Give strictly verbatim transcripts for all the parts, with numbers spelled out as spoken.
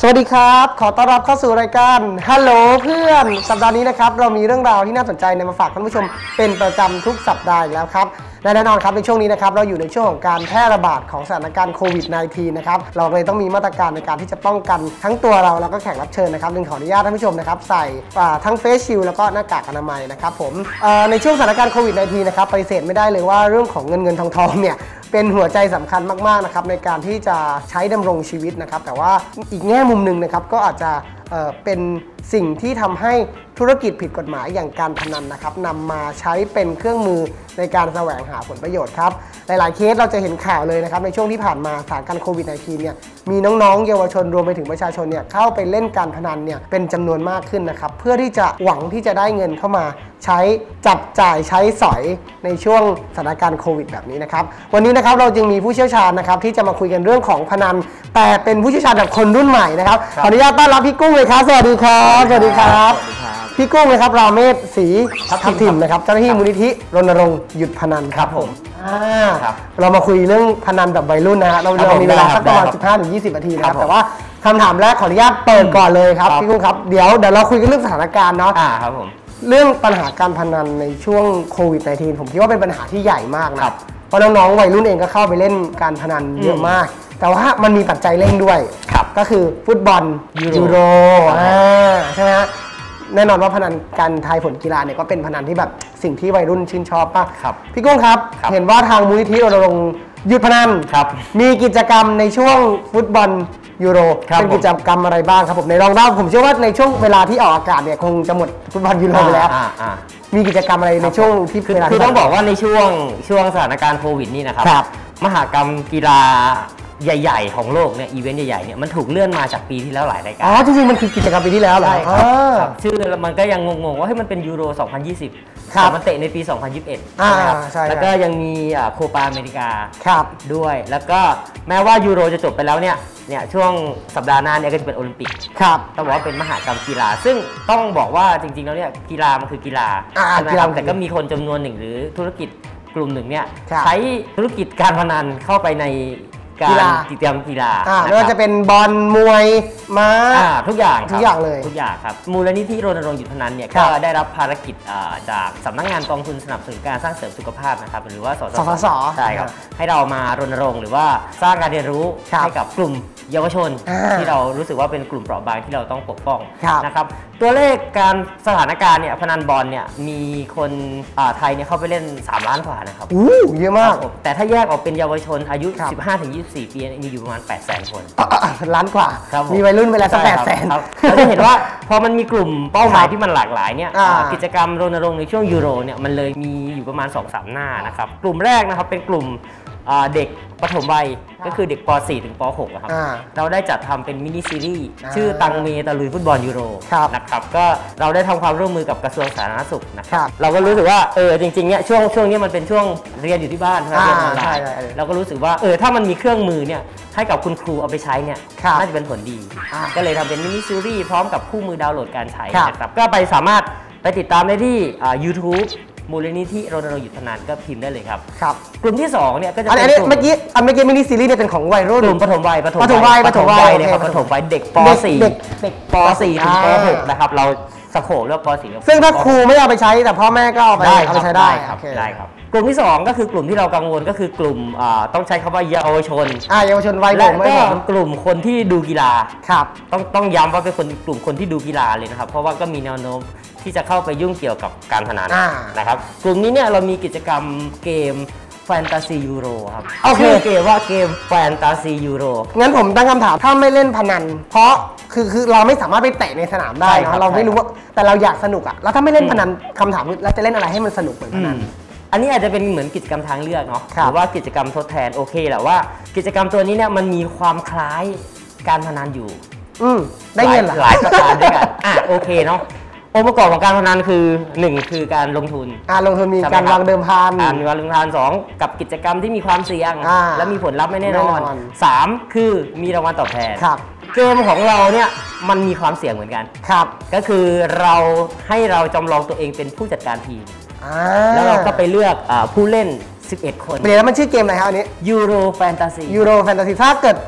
สวัสดีครับขอต้อนรับเข้าสู่รายการฮัลโหลเพื่อนสัปดาห์นี้นะครับเรามีเรื่องราวที่น่าสนใจนำมาฝากท่านผู้ชมเป็นประจำทุกสัปดาห์อีกแล้วครับและแน่นอนครับในช่วงนี้นะครับเราอยู่ในช่วงของการแพร่ระบาดของสถานการณ์โควิด สิบเก้า นะครับเราเลยต้องมีมาตรการในการที่จะป้องกันทั้งตัวเราแล้วก็แขกรับเชิญนะครับจึงขออนุญาตท่านผู้ชมนะครับใส่ทั้งเฟสชิลด์แล้วก็หน้ากากอนามัยนะครับผมในช่วงสถานการณ์โควิด สิบเก้า นะครับปฏิเสธไม่ได้เลยว่าเรื่องของเงินเงินทองทองเนี่ยเป็นหัวใจสำคัญมากๆนะครับในการที่จะใช้ดำรงชีวิตนะครับแต่ว่าอีกแง่มุมหนึ่งนะครับก็อาจจะเอ่อเป็นสิ่งที่ทำให้ธุรกิจผิดกฎหมายอย่างการพนันนะครับนำมาใช้เป็นเครื่องมือในการแสวงหาผลประโยชน์ครับหลายๆเคสเราจะเห็นข่าวเลยนะครับในช่วงที่ผ่านมาสถานการณ์โควิด สิบเก้า เนี่ยมีน้องๆเยาวชนรวมไปถึงประชาชนเนี่ยเข้าไปเล่นการพนันเนี่ยเป็นจำนวนมากขึ้นนะครับเพื่อที่จะหวังที่จะได้เงินเข้ามาใช้จับจ่ายใช้สอยในช่วงสถานการณ์โควิดแบบนี้นะครับวันนี้นะครับเราจึงมีผู้เชี่ยวชาญนะครับที่จะมาคุยกันเรื่องของพนันแต่เป็นผู้เชี่ยวชาญแบบคนรุ่นใหม่นะครับขออนุญาตต้อนรับพี่กุ้งเลยครับสวัสดีครับสวัสดีครับพี่กุ้งเลยครับราเมศศรีทับทิมนะครับเจ้าหน้าที่มูลนิธิรณรงค์หยุดพนันครับผมเรามาคุยเรื่องพนันแบบวัยรุ่นนะฮะเราเรามีเวลาสักประมาณ สิบห้าถึงยี่สิบ นาทีนะครับแต่ว่าคำถามแรกขออนุญาตเปิดก่อนเลยครับพี่กุ้งครับเดี๋ยวเดี๋ยวเราคุยกันเรื่องสถานการณ์เนาะครับผมเรื่องปัญหาการพนันในช่วงโควิด สิบเก้า ผมคิดว่าเป็นปัญหาที่ใหญ่มากนะเพราะน้องๆวัยรุ่นเองก็เข้าไปเล่นการพนันเยอะมากแต่ว่ามันมีปัจจัยเร่งด้วยก็คือฟุตบอลยูโรใช่ไหมฮะแน่นอนว่าพนันการทายผลกีฬาเนี่ยก็เป็นพนันที่แบบสิ่งที่วัยรุ่นชื่นชอบป่ะพี่กุ้งครับเห็นว่าทางมูลนิธิรณรงค์หยุดพนันมีกิจกรรมในช่วงฟุตบอลยูโรเป็นกิจกรรมอะไรบ้างครับผมในรองเล่าผมเชื่อว่าในช่วงเวลาที่ออกอากาศเนี่ยคงจะหมดฟุตบอลยูโรไปแล้วมีกิจกรรมอะไรในช่วงที่เวลาคือต้องบอกว่าในช่วงช่วงสถานการณ์โควิดนี่นะครับมหกรรมกีฬาใหญ่ๆของโลกเนี่ยอีเวนต์ใหญ่ๆเนี่ยมันถูกเลื่อนมาจากปีที่แล้วหลายรายการอ๋อจริงๆมันคือกิจกรรมปีที่แล้วเหรอใช่ครับชื่อมันก็ยังงงๆว่าให้มันเป็นยูโรสองพันยี่สิบแต่มันเตะในปีสองพันยี่สิบเอ็ดนะครับแล้วก็ยังมีโคปาอเมริกาด้วยแล้วก็แม้ว่ายูโรจะจบไปแล้วเนี่ยเนี่ยช่วงสัปดาห์หน้าเนี่ยก็จะเป็นโอลิมปิกครับต้องบอกว่าเป็นมหกรรมกีฬาซึ่งต้องบอกว่าจริงๆแล้วเนี่ยกีฬามันคือกีฬาใช่ไหมครับแต่ก็มีคนจำนวนหนึ่งหรือธุรกิจกลุ่มหนึ่งเนี่ยใช้ธุรกิจการพนันเข้าไปในการกิจกรรมกีฬาไม่ว่าจะเป็นบอลมวยม้าทุกอย่างทุกอย่างเลยทุกอย่างครับมูลนิธิรณรงค์หยุดพนันเนี่ยก็ได้รับภารกิจจากสำนักงานกองทุนสนับสนุนการสร้างเสริมสุขภาพนะครับหรือว่าสสสใช่ครับให้เรามารณรงค์หรือว่าสร้างการเรียนรู้ให้กับกลุ่มเยาวชนที่เรารู้สึกว่าเป็นกลุ่มเปราะบางที่เราต้องปกป้องนะครับตัวเลขการสถานการณ์เนี่ยพนันบอลเนี่ยมีคนไทยเนี่ยเข้าไปเล่นสามล้านกว่านะครับอู้เยอะมากแต่ถ้าแยกออกเป็นเยาวชนอายุ สิบห้าถึงยี่สิบสี่ ปีมีอยู่ประมาณแปดแสนคนล้านกว่ามีวัยรุ่นเวลาสักแปดแสนเราจะเห็นว่าพอมันมีกลุ่มเป้าหมายที่มันหลากหลายเนี่ยกิจกรรมรณรงค์ในช่วงยูโรเนี่ยมันเลยมีอยู่ประมาณ สองสาม หน้านะครับกลุ่มแรกนะครับเป็นกลุ่มเด็กปฐมวัยก็คือเด็กป สี่ ถึงป หก นะครับเราได้จัดทำเป็นมินิซีรีส์ชื่อตังเมตะลุยฟุตบอลยูโรนะครับก็เราได้ทำความร่วมมือกับกระทรวงสาธารณสุขนะครับเราก็รู้สึกว่าเออจริงๆเนี่ยช่วงช่วงนี้มันเป็นช่วงเรียนอยู่ที่บ้านเรียนออนไลน์เราก็รู้สึกว่าเออถ้ามันมีเครื่องมือเนี่ยให้กับคุณครูเอาไปใช้เนี่ยน่าจะเป็นผลดีก็เลยทำเป็นมินิซีรีส์พร้อมกับคู่มือดาวน์โหลดการใช้นะครับก็ไปสามารถไปติดตามได้ที่ ยูทูบมูลนิธิรณรงค์หยุดพนันก็พิมพ์ได้เลยครับครับกลุ่มที่สองเนี่ยก็จะเป็นเมื่อกี้เมื่อกี้มินิซีรีส์เนี่ยเป็นของวัยรุ่นกลุ่มปฐมวัยปฐมวัยปฐมวัยเลยครับปฐมวัยเด็กป สี่ เด็กป สี่ ถึงป หก นะครับเราสโคปเลือกป สี่ซึ่งถ้าครูไม่เอาไปใช้แต่พ่อแม่ก็เอาไปใช้ได้ครับได้ครับกลุ่มที่สองก็คือกลุ่มที่เรากังวลก็คือกลุ่มต้องใช้คำว่าเยาวชนเยาวชนวัยและก็กลุ่มคนที่ดูกีฬาครับต้องต้องย้ำว่าเป็นคนกลุ่มคนที่ดูกีฬาเลยนะครับเพราะว่าก็มีแนวโน้มที่จะเข้าไปยุ่งเกี่ยวกับการพนันนะครับกลุ่มนี้เนี่ยเรามีกิจกรรมเกมแฟนตาซียูโรครับชื่อเกมว่าเกมแฟนตาซียูโรงั้นผมตั้งคำถามถ้าไม่เล่นพนันเพราะคือคือเราไม่สามารถไปเตะในสนามได้นะเราไม่รู้ว่าแต่เราอยากสนุกอ่ะแล้วถ้าไม่เล่นพนันคำถามคือเราจะเล่นอะไรให้มันสนุกเหมือนพนันอันนี้อาจจะเป็นเหมือนกิจกรรมทางเลือกเนาะหรือว่ากิจกรรมทดแทนโอเคแหละว่ากิจกรรมตัวนี้เนี่ยมันมีความคล้ายการพนันอยู่อืมได้เงินหลายประการด้วยกันอ่ะโอเคเนาะองค์ประกอบของการพนันคือหนึ่งคือการลงทุนอ่าลงทุนมีการวางเดิมพันการวางเดิมพันสองกับกิจกรรมที่มีความเสี่ยงและมีผลลัพธ์ไม่แน่นอนสามคือมีรางวัลตอบแทนเกมของเราเนี่ยมันมีความเสี่ยงเหมือนกันครับก็คือเราให้เราจำลองตัวเองเป็นผู้จัดการทีมแล้วเราก็ไปเลือกผู้เล่นสิบเอ็ดคนเดี๋ยวมันชื่อเกมอะไรครับอันนี้ยูโรแฟนตาซียูโรแฟนตาซีถ้าเกิด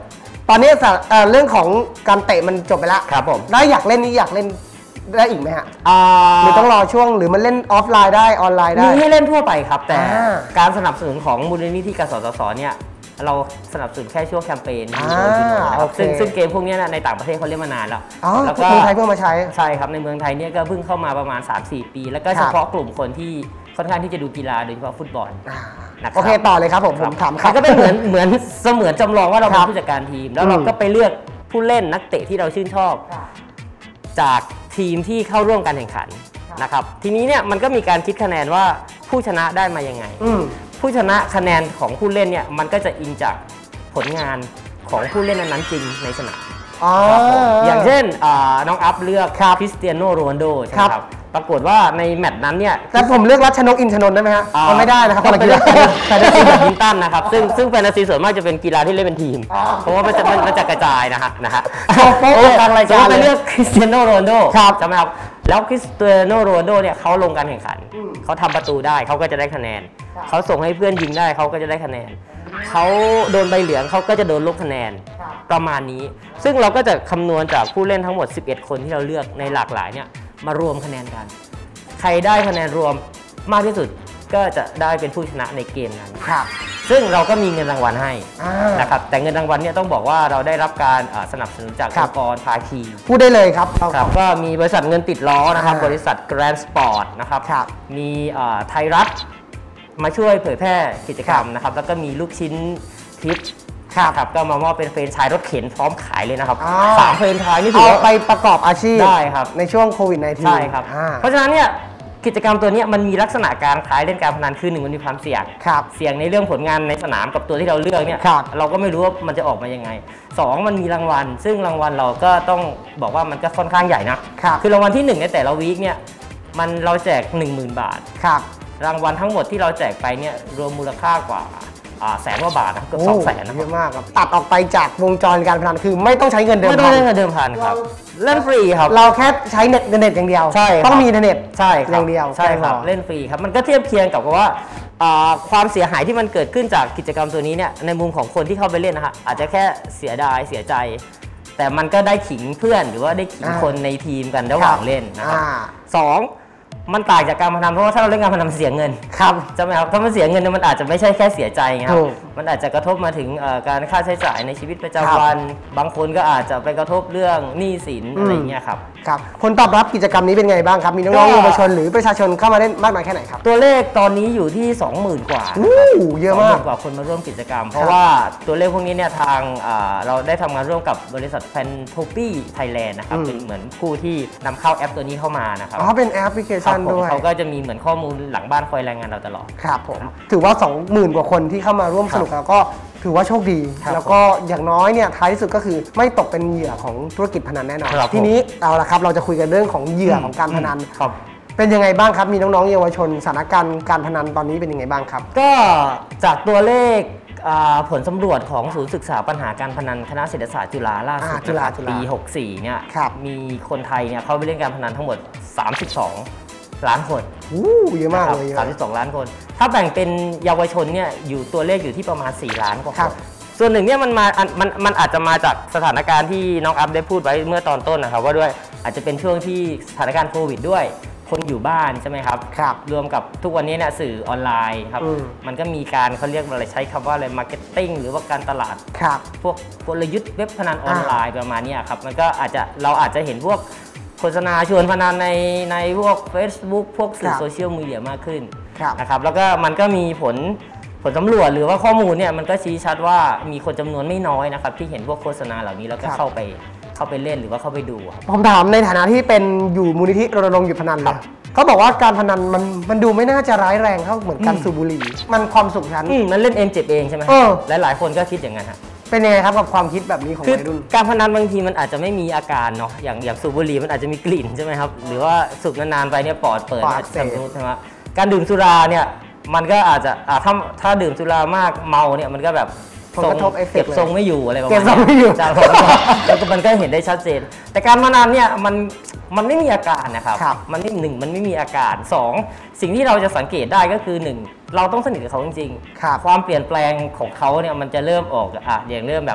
ตอนนี้เรื่องของการเตะมันจบไปแล้วครับผมได้อยากเล่นนี่อยากเล่นได้อีกไหมฮะหรือต้องรอช่วงหรือมันเล่นออฟไลน์ได้ออนไลน์ได้มีให้เล่นทั่วไปครับแต่การสนับสนุนของมูลนิธิกสทศเนี่ยเราสนับสนุนแค่ช่วงแคมเปญซึ่งซึ่งเกมพวกนี้ในต่างประเทศเขาเล่นมานานแล้วแล้วก็เมืองไทยเพิ่งมาใช้ใช่ครับในเมืองไทยเนี่ยก็เพิ่งเข้ามาประมาณ สามสี่ ปีแล้วก็เฉพาะกลุ่มคนที่ค่อนข้างที่จะดูกีฬาโดยเฉพาะฟุตบอลโอเคต่อเลยครับผมผมถามเขาก็เป็นเหมือนเหมือนเสมือนจำลองว่าเราเป็นผู้จัดการทีมแล้วเราก็ไปเลือกผู้เล่นนักเตะที่เราชื่นชอบจากทีมที่เข้าร่วมการแข่งขันนะครับทีนี้เนี่ยมันก็มีการคิดคะแนนว่าผู้ชนะได้มายังไงผู้ชนะคะแนนของผู้เล่นเนี่ยมันก็จะอิงจากผลงานของผู้เล่นนั้นๆจริงในสนามอย่างเช่นน้องอัพเลือกคริสเตียโนโรนัลโดใช่ไหมครับปรากฏว่าในแมตช์นั้นเนี่ยแต่ผมเลือกรัชนกอินทนนท์ได้ไหมฮะไม่ได้นะครับคนละกีฬาแฟนตาซีแบดมินตันนะครับซึ่งซึ่งแฟนตาซีส่วนมากจะเป็นกีฬาที่เล่นเป็นทีมเพราะว่ามันจะมันจะกระจายนะฮะนะฮะโอ้ทางรายการไปเลือกคริสเตียโนโรนัลโดใช่ไหมครับแล้วคริสเตียโนโรนัลโดเนี่ยเขาลงการแข่งขันเขาทำประตูได้เขาก็จะได้คะแนนเขาส่งให้เพื่อนยิงได้เขาก็จะได้คะแนนเขาโดนใบเหลืองเขาก็จะโดนลบคะแนนประมาณนี้ซึ่งเราก็จะคำนวณจากผู้เล่นทั้งหมดสิบเอ็ดคนที่เราเลือกในหลากหลายเนี่ยมารวมคะแนนกันใครได้คะแนนรวมมากที่สุดก็จะได้เป็นผู้ชนะในเกมนั้นครับซึ่งเราก็มีเงินรางวัลให้นะครับแต่เงินรางวัลเนี่ยต้องบอกว่าเราได้รับการสนับสนุนจากองค์กรภาคีพูดได้เลยครับครับก็มีบริษัทเงินติดล้อนะครับบริษัท Grand Sport นะครับมีไทยรัฐมาช่วยเผยแพร่กิจกรรมนะครับแล้วก็มีลูกชิ้นทิปครับก็มามอบเป็นเฟรนไชส์รถเข็นพร้อมขายเลยนะครับสามเฟรนไชส์นี่ถือว่าไปประกอบอาชีพได้ครับในช่วงโควิด สิบเก้าใช่ครับเพราะฉะนั้นเนี่ยกิจกรรมตัวนี้มันมีลักษณะการคล้ายเล่นการพนันคือหนึ่งมันมีความเสี่ยงเสี่ยงในเรื่องผลงานในสนามกับตัวที่เราเลือกเนี่ยเราก็ไม่รู้ว่ามันจะออกมายังไงสองมันมีรางวัลซึ่งรางวัลเราก็ต้องบอกว่ามันก็ค่อนข้างใหญ่นะคือรางวัลที่หนึ่งในแต่ละวีคเนี่ยมันเราแจก หนึ่งหมื่น บาทรางวัลทั้งหมดที่เราแจกไปเนี่ยรวมมูลค่ากว่าแสนกว่าบาทนะเกือบสองแสนนะเยอะมากครับตัดออกไปจากวงจรการพนันคือไม่ต้องใช้เงินเดิมพันไม่ต้องใช้เงินเดิมพันครับเล่นฟรีครับเราแค่ใช้เน็ตเน็ตอย่างเดียวใช่ต้องมีเน็ตใช่อย่างเดียวใช่ครับเล่นฟรีครับมันก็เทียบเคียงกับว่าความเสียหายที่มันเกิดขึ้นจากกิจกรรมตัวนี้เนี่ยในมุมของคนที่เข้าไปเล่นนะฮะอาจจะแค่เสียดายเสียใจแต่มันก็ได้ขิงเพื่อนหรือว่าได้ขิงคนในทีมกันระหว่างเล่นนะครับสองมันต่างจากการพนันเพราะว่าถ้าเราเล่นการพนันเสียเงินครับใช่ไหมครับถ้ามันเสียเงินมันอาจจะไม่ใช่แค่เสียใจครับมันอาจจะกระทบมาถึงการค่าใช้จ่ายในชีวิตประจำวันบางคนก็อาจจะไปกระทบเรื่องหนี้สินอะไรเงี้ยครับครับผลตอบรับกิจกรรมนี้เป็นไงบ้างครับมีน้องๆเยาวชนหรือประชาชนเข้ามาเล่นมากน้อยแค่ไหนครับตัวเลขตอนนี้อยู่ที่ สองหมื่น กว่าเยอะมากกว่าคนมาร่วมกิจกรรมเพราะว่าตัวเลขพวกนี้เนี่ยทางเราได้ทำงานร่วมกับบริษัทแฟนโทปี้ไทยแลนด์นะครับเป็นเหมือนผู้ที่นำเข้าแอปตัวนี้เข้ามานะครับอ๋อเป็นแอปพลิเคชันด้วยเขาก็จะมีเหมือนข้อมูลหลังบ้านคอยรายงานเราตลอดครับผมถือว่า สองหมื่น กว่าคนที่เข้ามาร่วมสนุกแล้วก็ถือว่าโชคดีแล้วก็อย่างน้อยเนี่ยท้ายที่สุดก็คือไม่ตกเป็นเหยื่อของธุรกิจพนันแน่นอนทีนี้เอาละครับเราจะคุยกันเรื่องของเหยื่อของการพนันเป็นยังไงบ้างครับมีน้องๆเยาวชนสถานการณ์การพนันตอนนี้เป็นยังไงบ้างครับก็จากตัวเลขผลสำรวจของศูนย์ศึกษาปัญหาการพนันคณะเศรษฐศาสตร์จุฬาล่าสุดปีหกสี่เนี่ยมีคนไทยเนี่ยเข้าไปเล่นการพนันทั้งหมดสามสิบสองล้านคนอู้เยอะมากเลยสามสิบสองล้านคนถ้าแบ่งเป็นเยาวชนเนี่ยอยู่ตัวเลขอยู่ที่ประมาณสี่ล้านกว่าคนส่วนหนึ่งเนี่ยมันมามันมันอาจจะมาจากสถานการณ์ที่น้องอัพได้พูดไว้เมื่อตอนต้นนะครับว่าด้วยอาจจะเป็นช่วงที่สถานการณ์โควิดด้วยคนอยู่บ้านใช่ไหมครับครับรวมกับทุกวันนี้เนี่ยสื่อออนไลน์ครับมันก็มีการเขาเรียกอะไรใช้คำว่าอะไรมาร์เก็ตติ้งหรือว่าการตลาดพวกกลยุทธ์เว็บพนันออนไลน์ประมาณนี้ครับมันก็อาจจะเราอาจจะเห็นพวกโฆษณาชวนพนันในในพวก Facebook พวกสื่อโซเชียลมีเดียมากขึ้นนะครับแล้วก็มันก็มีผลผลสำรวจหรือว่าข้อมูลเนี่ยมันก็ชี้ชัดว่ามีคนจำนวนไม่น้อยนะครับที่เห็นพวกโฆษณาเหล่านี้แล้วก็เข้าไปเข้าไปเล่นหรือว่าเข้าไปดูผมถามในฐานะที่เป็นอยู่มูลนิธิรณรงค์หยุดพนันเลยเขาบอกว่าการพนันมันมันดูไม่น่าจะร้ายแรงเท่าเหมือนการสูบบุหรี่มันความสุขชั้นมันเล่นเองเจ็บเองใช่ไหมหลายหลายคนก็คิดอย่างนั้นฮะเป็นยังไงครับกับความคิดแบบนี้ของวัยรุ่นการพนันบางทีมันอาจจะไม่มีอาการเนาะอย่างอย่างสูบบุหรี่มันอาจจะมีกลิ่นใช่ไหมครับหรือว่าสูบนานๆไปเนี่ยปอดเปิดอาจจะชำรุดใช่ไหมการดื่มสุราเนี่ยมันก็อาจจะถ้าถ้าดื่มสุรามากเมาเนี่ยมันก็แบบผลกระทบเอฟเฟกต์เก็บทรงไม่อยู่อะไรประมาณนี้เก็บทรงไม่อยู่จากแล้วก็มันก็เห็นได้ชัดเจนแต่การพนันเนี่ยมันมันไม่มีอาการนะครับมันไม่หนึ่งมันไม่มีอาการสองสิ่งที่เราจะสังเกตได้ก็คือหนึ่งเราต้องสนิทกับเขาจริงๆความเปลี่ยนแปลงของเขาเนี่ยมันจะเริ่มออกอ่ะอย่างเริ่มแบบ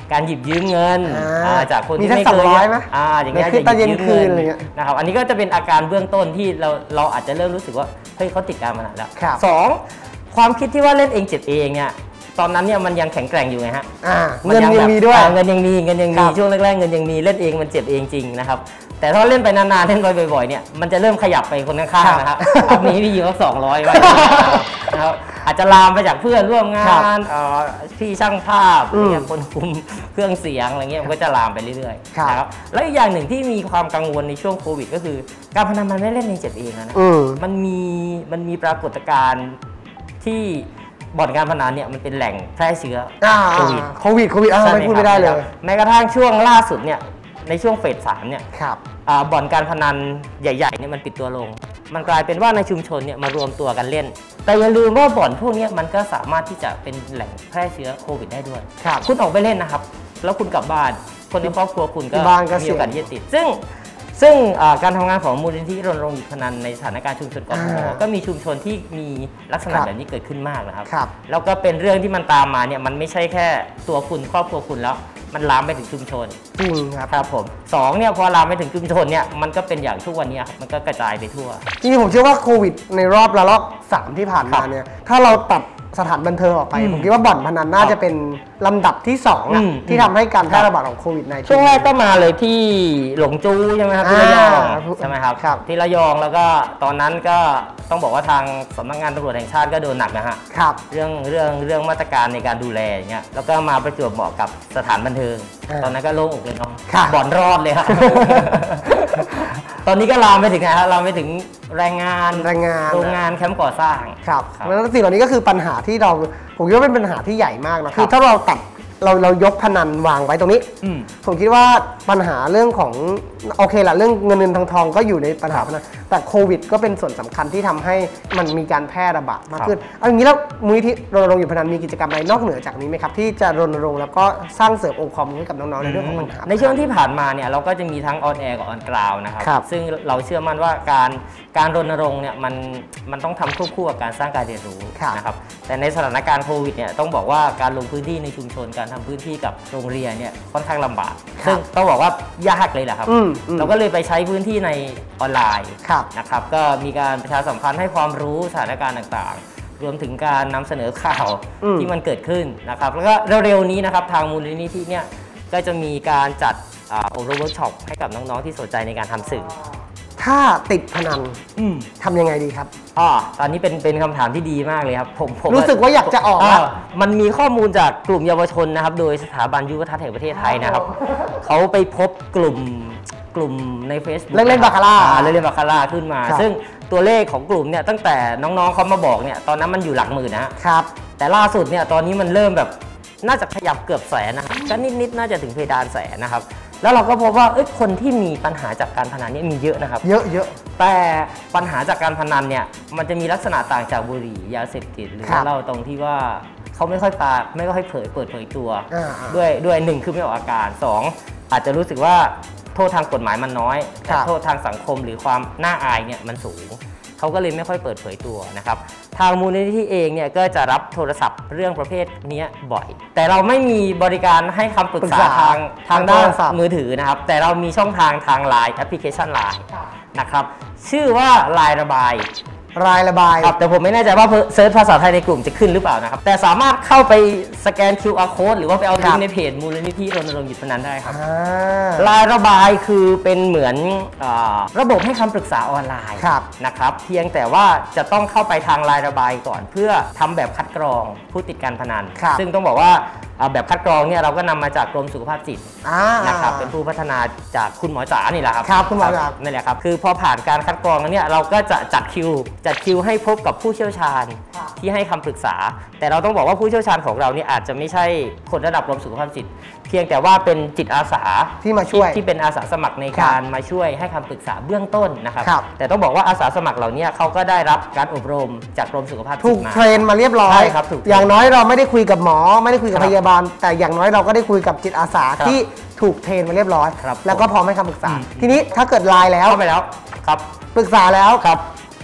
การหยิบยืมเงินจากคนที่ไม่เคยอ่าอย่างเงี้ยจะหยิบยืมเงินนะครับอันนี้ก็จะเป็นอาการเบื้องต้นที่เราเราอาจจะเริ่มรู้สึกว่าเฮ้ยเขาติดการพนันแล้วสองความคิดที่ว่าเล่นเองเจ็บเองเนี่ยตอนนั้นเนี่ยมันยังแข็งแกร่งอยู่ไงฮะเงินยังมีด้วยเงินยังมีเงินยังมีช่วงแรกๆเงินยังมีเล่นเองมันเจ็บเองจริงนะครับแต่ถ้าเล่นไปนานๆเล่นบ่อยๆเนี่ยมันจะเริ่มขยับไปคนข้างๆนะครับอันนี้พี่ยิงเขาสองร้อยไว้นะครับอาจจะลามไปจากเพื่อนร่วมงานพี่ช่างภาพคนคุมเครื่องเสียงอะไรเงี้ยมันก็จะลามไปเรื่อยๆนะครับแล้วอีกอย่างหนึ่งที่มีความกังวลในช่วงโควิดก็คือการพนันมันไม่เล่นเองเจ็บเองนะมันมีมันมีปรากฏการณ์ที่บ่อนการพนันเนี่ยมันเป็นแหล่งแพร่เชื้อโควิดโควิดโควิดไม่พูดไม่ได้เลยแม้กระทั่งช่วงล่าสุดเนี่ยในช่วงเฟสสามเนี่ยบ่อนการพนันใหญ่ๆเนี่ยมันปิดตัวลงมันกลายเป็นว่าในชุมชนเนี่ยมารวมตัวกันเล่นแต่อย่าลืมว่าบ่อนพวกนี้มันก็สามารถที่จะเป็นแหล่งแพร่เชื้อโควิดได้ด้วยคุณออกไปเล่นนะครับแล้วคุณกลับบ้านคนในครอบครัวคุณก็มีโอกาสที่จะติดซึ่งซึ่งการทำงานของมูลนิธิรณรงค์หยุดพนันในสถานการณ์ชุมชนกทมก็มีชุมชนที่มีลักษณะแบบนี้เกิดขึ้นมากนะครับแล้วก็เป็นเรื่องที่มันตามมาเนี่ยมันไม่ใช่แค่ตัวคุณครอบครัวคุณแล้วมันลามไปถึงชุมชนจริงครับครับผมสองเนี่ยพอลามไปถึงชุมชนเนี่ยมันก็เป็นอย่างทุกวันนี้มันก็กระจายไปทั่วจริงๆผมเชื่อว่าโควิดในรอบระลอกสามที่ผ่านมาเนี่ยถ้าเราตัดสถานบันเทิงออกไปผมคิดว่าบ่อนพนันน่าจะเป็นลำดับที่สองที่ทำให้การแพร่ระบาดของโควิด สิบเก้าช่วงแรกก็มาเลยที่หลงจูใช่ไหมครับที่ระยองใช่ไหมครับที่ระยองแล้วก็ตอนนั้นก็ต้องบอกว่าทางสำนักงานตำรวจแห่งชาติก็โดนหนักนะฮะเรื่องเรื่องเรื่องมาตรการในการดูแลอย่างเงี้ยแล้วก็มาประจวบเหมาะกับสถานบันเทิงตอนนั้นก็โล่งอกเลยเนาะบ่อนรอดเลยครับตอนนี้ก็ลามไปถึงนะฮะลามไปถึงแรงงานแรงงานโรงงานแคมป์ก่อสร้างครับแล้วสิ่งเหล่านี้ก็คือปัญหาที่เราผมคิดว่าเป็นปัญหาที่ใหญ่มากนะคือถ้าเราตัดเราเรายกพนันวางไว้ตรงนี้ผมคิดว่าปัญหาเรื่องของโอเคละเรื่องเงินเงินทองทองก็อยู่ในปัญหาพนันแต่โควิดก็เป็นส่วนสำคัญที่ทำให้มันมีการแพร่ระบาดมากขึ้นเอาอย่างนี้แล้วมูลนิธิรณรงค์หยุดพนันมีกิจกรรมอะไรนอกเหนือจากนี้ไหมครับที่จะรณรงค์แล้วก็สร้างเสริมองค์ความรู้ให้กับน้องๆในเรื่องของปัญหาในช่วงที่ผ่านมาเนี่ยเราก็จะมีทั้งออนแอร์กับออนกราวนะครับซึ่งเราเชื่อมั่นว่าการการรณรงค์เนี่ยมันมันต้องทำควบคู่กับการสร้างการเรียนรู้นะครับแต่ในสถานการณ์โควิดเนี่ยต้องบอกว่าการลงพื้นที่ในชุมชนการทำพื้นที่กับโรงเรียนเนี่ยค่อนข้างลำบากซึ่งต้องบอกว่ายากเลยแหละครับเราก็เลยไปใช้พื้นที่ในออนไลน์นะครับก็มีการประชาสัมพันธ์ให้ความรู้สถานการณ์ต่างๆรวมถึงการนำเสนอข่าวที่มันเกิดขึ้นนะครับแล้วก็เร็วๆนี้นะครับทางมูลนิธิเนี่ยก็จะมีการจัดอบรมเวิร์กช็อปให้กับน้องๆที่สนใจในการทำสื่อถ้าติดพนันทำยังไงดีครับอ๋อตอนนี้เป็นเป็นคำถามที่ดีมากเลยครับผมผมรู้สึกว่าอยากจะออกมันมีข้อมูลจากกลุ่มเยาวชนนะครับโดยสถาบันยุวทัศน์แห่งประเทศไทยนะครับเขาไปพบกลุ่มกลุ่มใน Facebook เล่นเล่นบาคาร่าเล่นเล่นบาคาร่าขึ้นมาซึ่งตัวเลขของกลุ่มเนี่ยตั้งแต่น้องๆเขามาบอกเนี่ยตอนนั้นมันอยู่หลักหมื่นนะครับแต่ล่าสุดเนี่ยตอนนี้มันเริ่มแบบน่าจะขยับเกือบแสนนะครับก็นิดๆน่าจะถึงเพดานแสนนะครับแล้วเราก็พบว่าเอ้ยคนที่มีปัญหาจากการพนันนี่มีเยอะนะครับเยอะเยอะแต่ปัญหาจากการพนันเนี่ยมันจะมีลักษณะต่างจากบุหรี่ยาเสพติดหรือเล่าตรงที่ว่าเขาไม่ค่อยปาไม่ค่อยเผยเปิดเผยตัวด้วยด้วยหนึ่งคือไม่ออกอาการสองอาจจะรู้สึกว่าโทษทางกฎหมายมันน้อยแต่โทษทางสังคมหรือความน่าอายเนี่ยมันสูงเขาก็เลยไม่ค่อยเปิดเผยตัวนะครับทางมูลนิธิเองเนี่ยก็จะรับโทรศัพท์เรื่องประเภทนี้บ่อยแต่เราไม่มีบริการให้คำปรึกษาทางทางด้านมือถือนะครับแต่เรามีช่องทางทาง ไลน์ แอปพลิเคชัน ไลน์ นะครับชื่อว่า ไลน์ ระบายรายระบายครับแต่ผมไม่แน่ใจว่าเซิร์ชภาษาไทยในกลุ่มจะขึ้นหรือเปล่านะครับแต่สามารถเข้าไปสแกน คิว อาร์ Code หรือว่าไปเอาลิงก์ในเพจมูลนิธิรณรงค์หยุดพนันได้ครับรายระบายคือเป็นเหมือนระบบให้คำปรึกษาออนไลน์นะครับเพียงแต่ว่าจะต้องเข้าไปทางรายระบายก่อนเพื่อทำแบบคัดกรองผู้ติดการพนันซึ่งต้องบอกว่าแบบคัดกรองเนี่ยเราก็นำมาจากกรมสุขภาพจิตนะครับเป็นผู้พัฒนาจากคุณหมอจ๋านี่แหละครับครับคุณหมอจ๋านั่นแหละครับคือพอผ่านการคัดกรองแล้วเนี่ยเราก็จะจัดคิวจัดคิวให้พบกับผู้เชี่ยวชาญที่ให้คำปรึกษาแต่เราต้องบอกว่าผู้เชี่ยวชาญของเราเนี่ยอาจจะไม่ใช่คนระดับกรมสุขภาพจิตเพียงแต่ว่าเป็นจิตอาสาที่มาช่วยที่เป็นอาสาสมัครในการมาช่วยให้คำปรึกษาเบื้องต้นนะครับแต่ต้องบอกว่าอาสาสมัครเหล่านี้เขาก็ได้รับการอบรมจากกรมสุขภาพจิตมาถูกเทรนมาเรียบร้อยอย่างน้อยเราไม่ได้คุยกับหมอไม่ได้คุยกับพยาบาลแต่อย่างน้อยเราก็ได้คุยกับจิตอาสาที่ถูกเทรนมาเรียบร้อยแล้วก็พร้อมให้คำปรึกษาทีนี้ถ้าเกิดไลน์แล้วเข้าไปแล้วครับปรึกษาแล้วครับ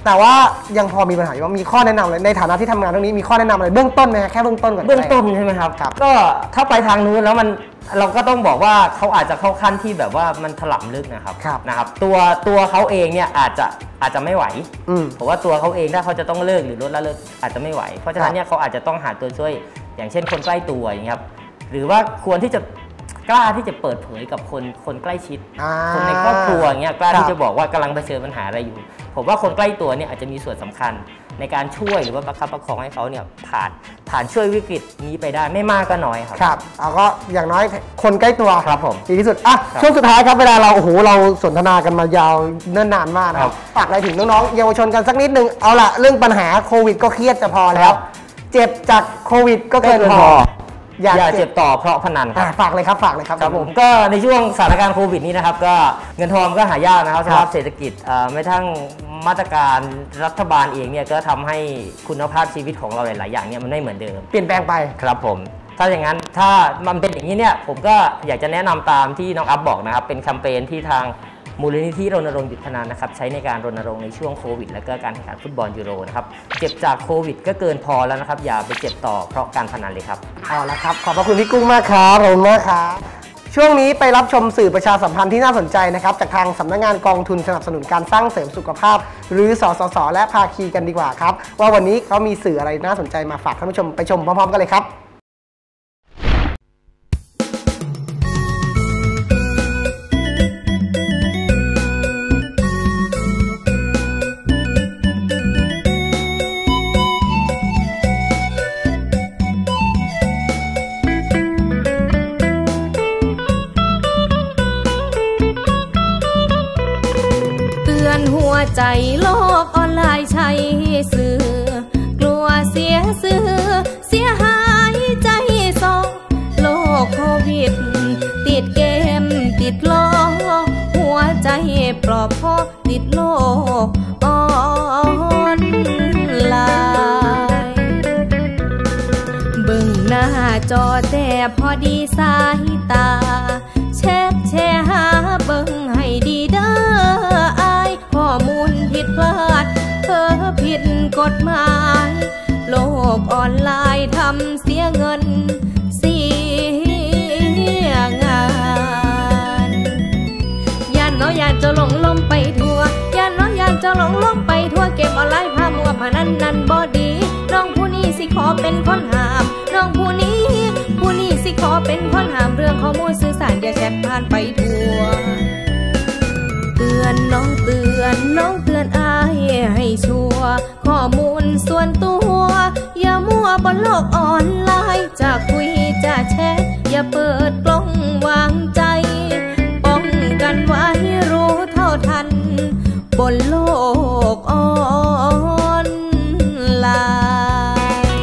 แต่ว่ายังพอมีปัญหาอยู่ว่ามีข้อแนะนำเลยในฐานะที่ทำงานเรื่องนี้มีข้อแนะนำอะไรเบื้องต้นไหมแค่เบื้องต้นก่อนเบื้องต้นใช่ไหมครับก็ถ้าไปทางนู้นแล้วมันเราก็ต้องบอกว่าเขาอาจจะเข้าขั้นที่แบบว่ามันถล่มลึกนะครับนะครับตัวตัวเขาเองเนี่ยอาจจะอาจจะไม่ไหวเพราะว่าตัวเขาเองถ้าเขาจะต้องเลิกหรือลดละเลิกอาจจะไม่ไหวเพราะฉะนั้นเนี่ยเขาอาจจะต้องหาตัวช่วยอย่างเช่นคนใกล้ตัวอย่างเงี้ยครับหรือว่าควรที่จะกล้าที่จะเปิดเผยกับคนคนใกล้ชิดคนในครอบครัวอย่างเงี้ยกล้าที่จะบอกว่ากำลังเผชิญปัญหาอะไรอยู่ผมว่าคนใกล้ตัวเนี่ยอาจจะมีส่วนสำคัญในการช่วยหรือว่าประคับประคองให้เขาเนี่ยผ่านผ่านช่วยวิกฤตนี้ไปได้ไม่มากก็น้อยครับครับเอาก็อย่างน้อยคนใกล้ตัวครับผมดีที่สุดอ่ะช่วงสุดท้ายครับเวลาเราโอ้โหเราสนทนากันมายาวเนิ่นนานมากนะครับฝากอะไรถึงน้องๆเยาวชนกันสักนิดนึงเอาละเรื่องปัญหาโควิดก็เครียดจะพอแล้วเจ็บจากโควิดก็เกินพออย่าเจ็บต่อเพราะพนันครับฝากเลยครับฝากเลยครับครับผมก็ในช่วงสถานการณ์โควิดนี้นะครับก็เงินทองก็หายากนะครับสภาพเศรษฐกิจไม่ทั้งมาตรการรัฐบาลเองเนี่ยก็ทำให้คุณภาพชีวิตของเราหลายๆอย่างเนี่ยมันไม่เหมือนเดิมเปลี่ยนแปลงไปครับผมถ้าอย่างนั้นถ้ามันเป็นอย่างนี้เนี่ยผมก็อยากจะแนะนำตามที่น้องอัพบอกนะครับเป็นแคมเปญที่ทางมูลนิธิรณรงค์หยุดพนันนะครับใช้ในการรณรงค์ในช่วงโควิดและก็การแข่งขันฟุตบอลยูโรนะครับเจ็บจากโควิดก็เกินพอแล้วนะครับอย่าไปเจ็บต่อเพราะการพนันเลยครับเอาละครับขอบพระคุณพี่กุ้งมากครับขอบคุณมากครับช่วงนี้ไปรับชมสื่อประชาสัมพันธ์ที่น่าสนใจนะครับจากทางสำนักงานกองทุนสนับสนุนการสร้างเสริมสุขภาพหรือสสสและภาคีกันดีกว่าครับว่าวันนี้เขามีสื่ออะไรน่าสนใจมาฝากท่านผู้ชมไปชมพร้อมๆกันเลยครับใจโลกออนไลน์ใช้สื่อกลัวเสียสื่อเสียหายใจสองโลกโควิดติดเกมติดโลกหัวใจปลอบพอติดโลกออนไลน์เบิ่งหน้าจอแต่พอดีสายตาแชทแชร์หาเบิ่งให้ดีเด้อข้อมูลผิดพลาดเธอผิดกฎหมายโลกออนไลน์ทำเสียเงินเสียงานย่านน้อยย่านจะหลงล้มไปทั่วย่านน้อยย่านจะหลงล้มไปทั่วเกมออนไลน์พามัวพนันนั่นบ่ดีน้องผู้นี้สิขอเป็นคนห้ามน้องผู้นี้ผู้นี้สิขอเป็นคนห้ามเรื่องข้อมูลสื่อสารอย่าแชทผ่านไปทั่วเตือนน้องเตือนน้องเตือนอายให้ชัวร์ข้อมูลส่วนตัวอย่ามั่วบนโลกออนไลน์จะคุยจะแชทอย่าเปิดกล้องวางใจป้องกันไว้รู้เท่าทันบนโลกออนไลน์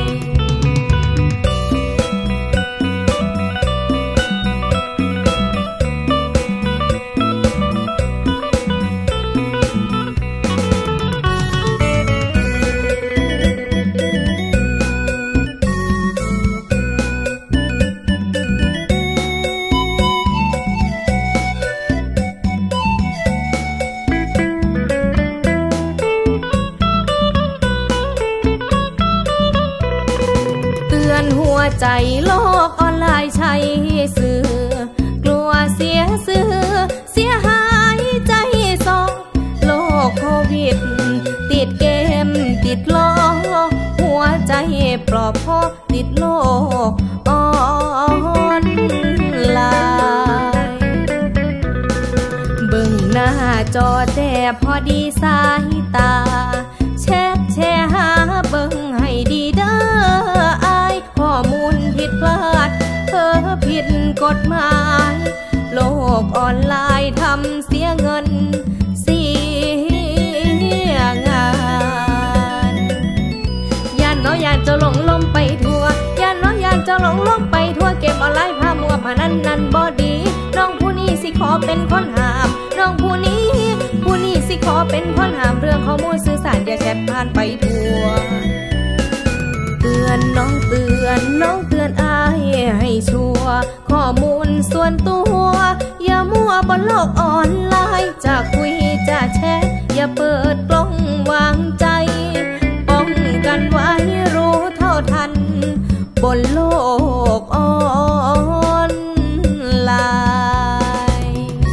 ใจโลกออนไลน์ใช้สื่อกลัวเสียสื่อเสียหายใจสองโลกโควิดติดเกมติดโลกหัวใจปลอบพอติดโลกออนไลน์เบิ่งหน้าจอแต่พอดีสายตาแชทแชร์หาเบิ่งให้ดีเด้ออายข้อมูลผิดพลาดเธอผิดกฎหมายโลกออนไลน์ทำเสียเงินเสียงานย่านน้อยย่านจะหลงล้มไปทั่วย่านน้อยย่านจะหลงล้มไปทั่วเกมออนไลน์พามัวพนันนั่นบ่ดีน้องผู้นี้สิขอเป็นคนห้ามน้องผู้นี้ผู้นี้สิขอเป็นคนห้ามเรื่องข้อมูลสื่อสารอย่าแชทผ่านไปทั่วเตือนน้องเตือนน้องเตือนอายให้ชัวร์ข้อมูลส่วนตัวอย่ามั่วบนโลกออนไลน์จะคุยจะแชทอย่าเปิดกล้องวางใจป้องกันไว้รู้เท่าทันบนโลกออนไลน์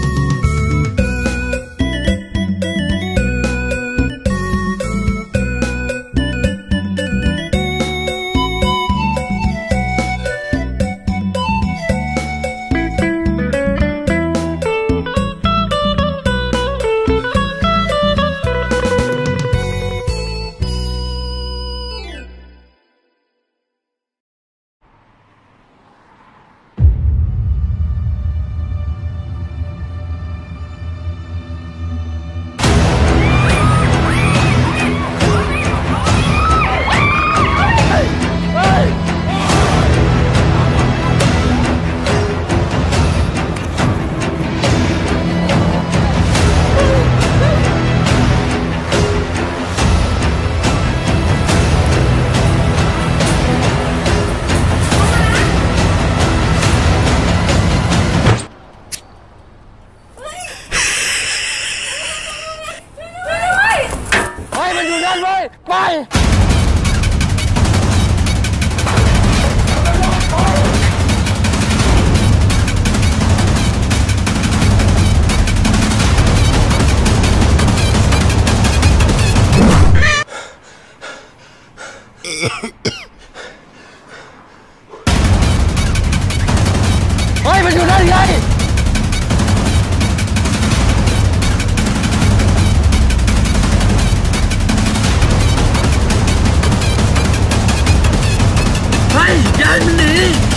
เฮ้ยมันอยู่นั่นไงเฮ้ยยันหนี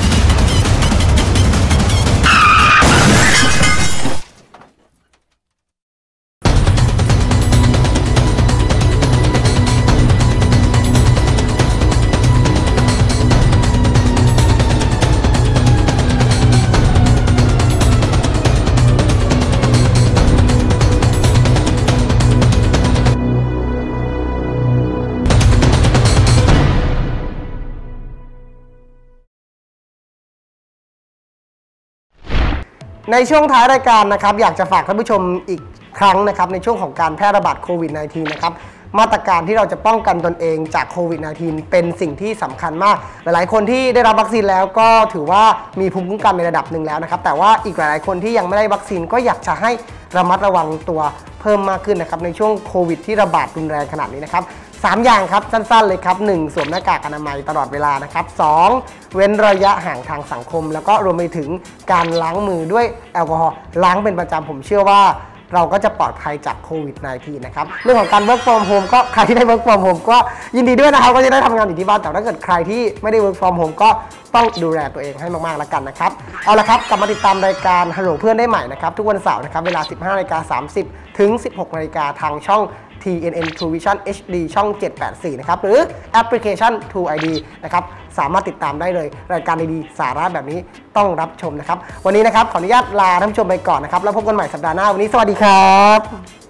ในช่วงท้ายรายการนะครับอยากจะฝากท่านผู้ชมอีกครั้งนะครับในช่วงของการแพร่ระบาดโควิด สิบเก้า นะครับมาตรการที่เราจะป้องกันตนเองจากโควิด สิบเก้า เป็นสิ่งที่สำคัญมากหลายๆคนที่ได้รับวัคซีนแล้วก็ถือว่ามีภูมิคุ้มกันในระดับหนึ่งแล้วนะครับแต่ว่าอีกหลายๆคนที่ยังไม่ได้วัคซีนก็อยากจะให้ระมัดระวังตัวเพิ่มมากขึ้นนะครับในช่วงโควิดที่ระบาดรุนแรงขนาดนี้นะครับสามอย่างครับสั้นๆเลยครับหนึ่งสวมหน้ากากอนามัยตลอดเวลานะครับสองเว้นระยะห่างทางสังคมแล้วก็รวมไปถึงการล้างมือด้วยแอลกอฮอล์ล้างเป็นประจำผมเชื่อว่าเราก็จะปลอดภัยจากโควิด สิบเก้า นะครับเรื่องของการ work from home ก็ใครที่ได้ work from home ก็ยินดีด้วยนะครับก็จะได้ทำงานอยู่ที่บ้านแต่ถ้าเกิดใครที่ไม่ได้ work from home ก็ต้องดูแลตัวเองให้มากๆแล้วกันนะครับเอาละครับกลับมาติดตามรายการฮัลโหลเพื่อนได้ใหม่นะครับทุกวันเสาร์นะครับเวลา สิบห้านาฬิกาสามสิบ ถึง สิบหกนาฬิกาทางช่อง ที เอ็น เอ็น True Vision เอช ดี ช่อง เจ็ดแปดสี่ นะครับหรือแอปพลิเคชัน True ไอ ดี นะครับสามารถติดตามได้เลยรายการดีๆสาระแบบนี้ต้องรับชมนะครับวันนี้นะครับขออนุญาตลาท่านผู้ชมไปก่อนนะครับแล้วพบกันใหม่สัปดาห์หน้าวันนี้สวัสดีครับ